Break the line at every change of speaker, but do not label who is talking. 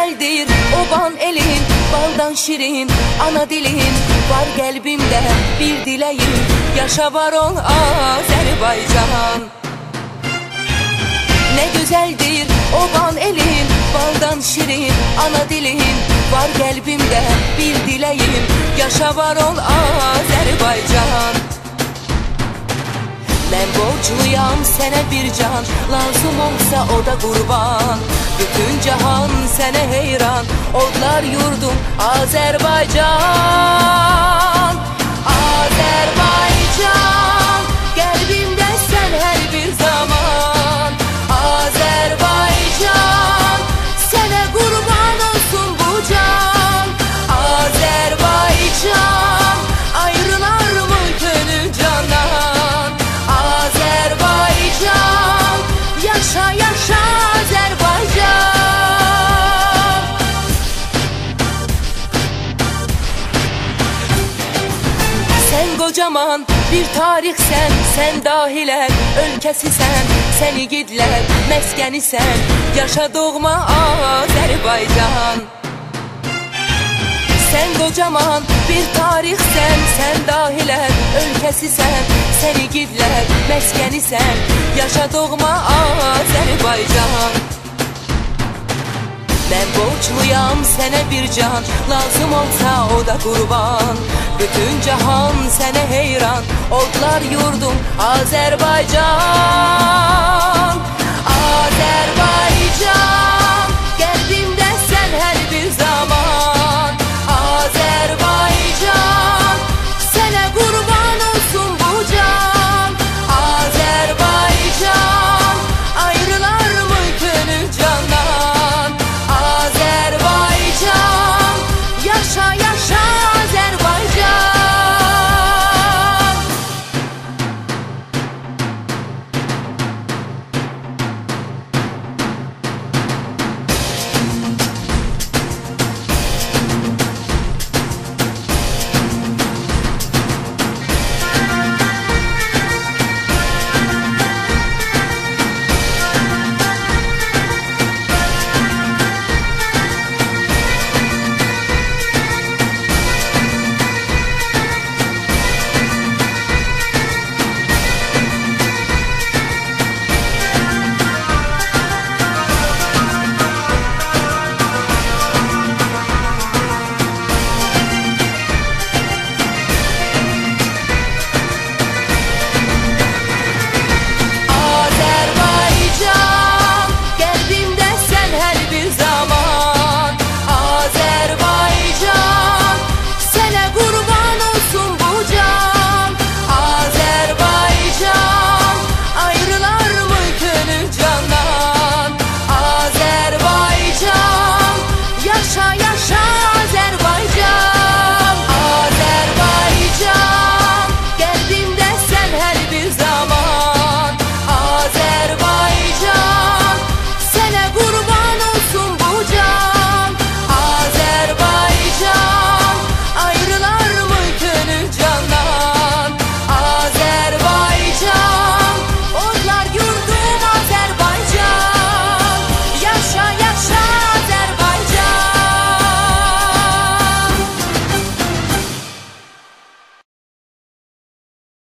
güzeldir oban elin, baldan şirin ana dilin. Var kalbimde bir dileğim, yaşa var ol Azerbaycan. Ne güzeldir oban elin, baldan şirin ana dilin. Var kalbimde bir dileğim, yaşa var ol Azerbaycan. Ben borçluyam sene bir can, lazım olsa o da kurban. Bütün cahan sene heyran, odlar yurdum Azerbaycan. Azerbaycan, kalbimde sen her bir zaman. Azerbaycan, sene kurban olsun bu can. Azerbaycan, ayrılar mı gönül canan. Azerbaycan, yaşa yaşa Azerbaycan. Sen kocaman bir tarih sen dahiler ülkesi sen igidler meskeni sen. Yaşa doğma Azerbaycan. Sen kocaman bir tarih sen dahiler ülkesi sen igidler meskeni sen. Yaşa doğma Azerbaycan. Ben borçluyam sene bir can, lazım olsa o da kurban. Bütün cahan sene heyran, odlar yurdum Azerbaycan. Azerbaycan.